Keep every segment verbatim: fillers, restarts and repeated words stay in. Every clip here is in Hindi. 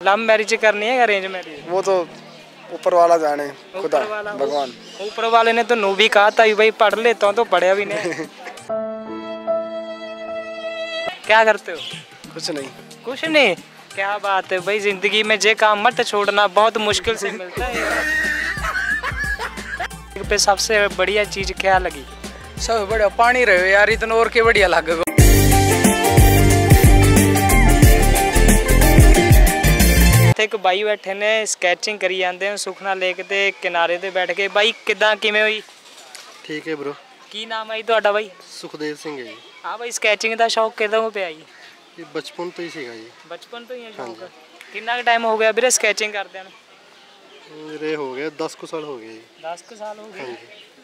लव मैरिज करनी है या अरेंज मैरिज? वो तो ऊपर वाला जाने, खुदा भगवान। ऊपर वाले ने तो नो भी कहा था भाई पढ़ लेता हूँ, तो पढ़ा भी नहीं। क्या करते हो? कुछ नहीं। कुछ नहीं, क्या बात है भाई, जिंदगी में जे काम मत छोड़ना, बहुत मुश्किल से मिलता है। पे सबसे बढ़िया चीज क्या लगी? सब बढ़िया पानी रहे यार, इतना और के बढ़िया लगे। एक भाई बैठे ने स्केचिंग करी जाते हैं सुखना लेक दे किनारे ते बैठ के। भाई किदा किवें होई? ठीक है ब्रो। की नाम है ਤੁਹਾਡਾ भाई? सुखदेव सिंह है जी। हाँ भाई, स्केचिंग ਦਾ ਸ਼ੌਕ ਕਿਦੋਂ ਪਿਆ ਜੀ? ये बचपन तो ही सीखा जी। बचपन तो ही है शौक। कितना टाइम हो गया ਵੀਰੇ स्केचिंग करदे ਨੂੰ? मेरे हो गए दस कुछ साल हो गए। दस ਕੁ ਸਾਲ ਹੋ ਗਏ।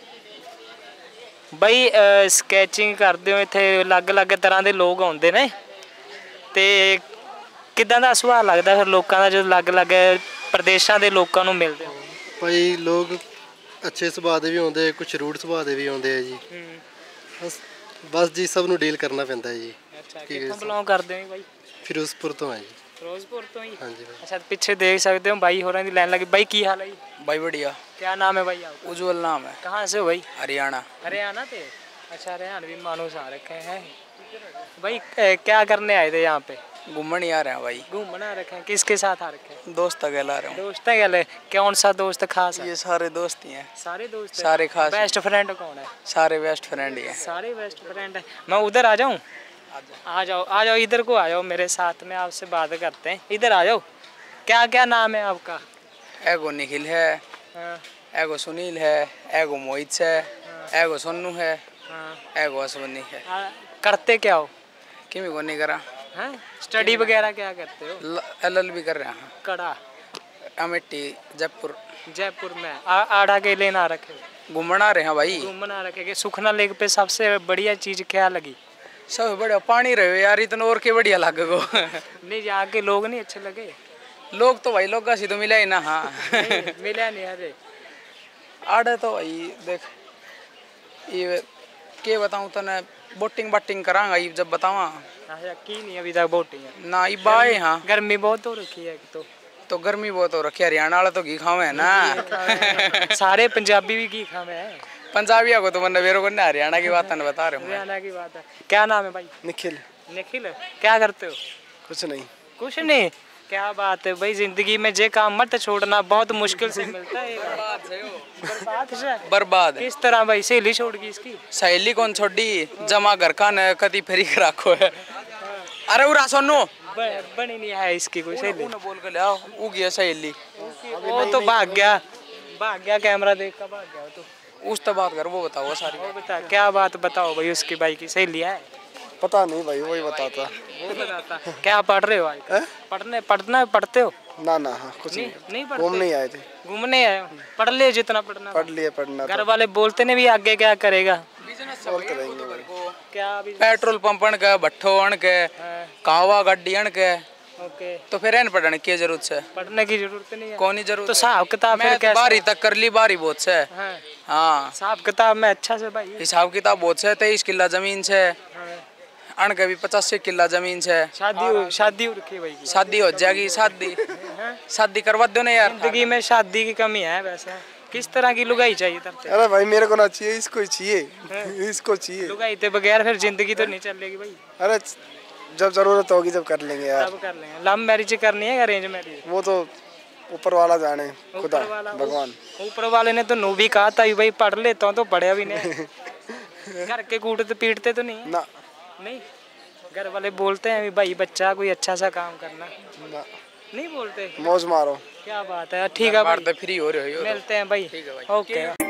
ਬਈ ਸਕੈਚਿੰਗ ਕਰਦੇ ਹੋ, ਇੱਥੇ ਅਲੱਗ-ਅਲੱਗ ਤਰ੍ਹਾਂ ਦੇ ਲੋਕ ਆਉਂਦੇ ਨੇ ਤੇ ਕਿਦਾਂ ਦਾ ਸੁਭਾਅ ਲੱਗਦਾ ਫਿਰ ਲੋਕਾਂ ਦਾ ਜਦੋਂ ਅਲੱਗ-ਅਲੱਗ ਪ੍ਰਦੇਸ਼ਾਂ ਦੇ ਲੋਕਾਂ ਨੂੰ ਮਿਲਦੇ ਹੋ? ਭਾਈ ਲੋਕ ਅੱਛੇ ਸੁਭਾਅ ਦੇ ਵੀ ਆਉਂਦੇ, ਕੁਝ ਰੂਡ ਸੁਭਾਅ ਦੇ ਵੀ ਆਉਂਦੇ ਆ ਜੀ। ਬਸ ਬਸ ਜੀ ਸਭ ਨੂੰ ਡੀਲ ਕਰਨਾ ਪੈਂਦਾ ਹੈ ਜੀ। ਅੱਛਾ, ਕਿੱਥੋਂ ਬਿਲੋਂਗ ਕਰਦੇ ਹੋ ਬਾਈ? ਫਿਰੋਜ਼ਪੁਰ ਤੋਂ ਆ ਜੀ। ਫਿਰੋਜ਼ਪੁਰ ਤੋਂ ਹੀ? ਹਾਂਜੀ ਭਾਈ। अच्छा, पीछे देख सकते हो भाई होਰਾਂ ਦੀ लाइन लगी। भाई की हाल है जी? भाई बढ़िया। क्या नाम है भाई आपका? उज्जवल नाम है। कहाँ से हो भाई? हरियाणा। हरियाणा से? अच्छा, हरियाणवी मानुस आ रखे हैं भाई। क्या करने आए थे यहाँ पे? घूमने आ रहे हैं भाई। घूमने आ रखे हैं? किसके साथ आ रखे हैं? दोस्त अकेला रहे हैं। दोस्त अकेले? कौन सा दोस्त खास है? ये सारे दोस्त ही हैं। सारे दोस्त हैं? सारे खास। बेस्ट फ्रेंड कौन है? सारे बेस्ट फ्रेंड ही हैं। सारे बेस्ट फ्रेंड है। मैं उधर आ जाऊँ? आ जाओ आ जाओ, इधर को आ जाओ, मेरे साथ में आपसे बात करते हैं। इधर आ जाओ। क्या क्या नाम है आपका? एगो निखिल है, एगो सुनील है, एगो मोहित है, एगो सोनू है, एगो अश्वनी है। करते क्या हो? किमी को नहीं करा हैं? स्टडी वगैरह क्या करते हो? एल एल बी कर रहे हैं। कड़ा? अमेठी जयपुर। जयपुर में आ, आड़ा के लेना रखे? घूमना रहे हैं भाई। घूमना रखे। सुखना लेक पे सबसे बढ़िया चीज क्या लगी? सब बढ़िया पानी रहे यार, इतना और के बढ़िया लगे गो। नहीं, यहाँ के लोग नहीं अच्छे लगे? लोग तो भाई लोग का तो मिला ही ना। हाँ मिला नहीं। अरे आड़े तो भाई देख, ये के बताऊँ तो ना, बोटिंग बाटिंग करांगा ये जब बतावा। अच्छा, की नहीं अभी तक बोटिंग ना ये बाए। हाँ गर्मी बहुत हो रखी है। तो तो गर्मी बहुत हो रखी है। हरियाणा वाला तो घी खावे है ना। सारे पंजाबी भी घी खावे हैं। पंजाबिया को तो मैंने वेरो को ना हरियाणा की बात है बता रहे हूँ। हरियाणा की बात है। क्या नाम है भाई? निखिल। निखिल, क्या करते हो? कुछ नहीं। कुछ नहीं, क्या बात है भाई, जिंदगी में जे काम मत छोड़ना, बहुत मुश्किल से मिलता है। बर्बाद से? बर्बाद किस तरह भाई? सहेली छोड़ गई इसकी? सहेली कौन छोड़ी, जमा घर का न कदी फेरी राखो है। अरे उरा सोनू बनी नहीं है इसकी कोई सहेली? बोल के ले आओ, वो गया सहेली। वो तो भाग गया, भाग गया, कैमरा देख कर भाग गया। तो उस तो बात कर, वो बताओ वो सारी। वो बता, क्या बात बताओ भाई, उसकी भाई की सहेली है? पता नहीं भाई, वही बताता। वो बताता। क्या पढ़ रहे हो आज? पढ़ने पढ़ना पढ़ते हो? ना ना, हाँ कुछ नहीं, नहीं, नहीं पढ़ते। घूमने आए थे। घूमने आए? पढ़ ले जितना पढ़ना। पढ़ लिए पढ़ना। घर वाले बोलते ने भी आगे क्या करेगा? बोलते रहेंगे भाई। क्या? पेट्रोल पंपन के, भट्ठो अण के, कावा गड्डी अण के। ओके, तो फिर एन पढ़ने की जरूरत है? पढ़ने की जरूरत नहीं है। कौन ही जरूरत? तो हिसाब किताब फिर कैसे? बारी तक कर ली, बारी बहुत से। हाँ हिसाब किताब में अच्छा से भाई। हिसाब किताब बहुत से। तेईस किला जमीन से, अण के भी पचासी किला जमीन से। शादी शादी हो रखी भाई? शादी हो जाएगी। शादी शादी करवा दो ना यार। जिंदगी में शादी की कमी है वैसे। किस तरह की लुगाई चाहिए तब? अरे भाई मेरे को ना चाहिए, इसको ही चाहिए। इसको चाहिए। लुगाई के बगैर फिर जिंदगी तो नहीं चलेगी भाई। अरे जब जरूरत होगी जब कर लेंगे यार। तब कर लेंगे। लव मैरिज करनी है या अरेंज मैरिज? वो तो ऊपर वाला जाने, खुदा भगवान। ऊपर वाले ने तो नो भी कहा था भाई पढ़ लेता हूँ, तो पढ़ा भी नहीं। घर के कूटते पीटते तो नहीं? ना नहीं, घर वाले बोलते हैं भाई बच्चा कोई अच्छा सा काम करना? ना, नहीं बोलते। मौज मारो। क्या बात है। ठीक है भाई, फ्री हो रहे हो। मिलते हैं भाई। ठीक है भाई। ओके।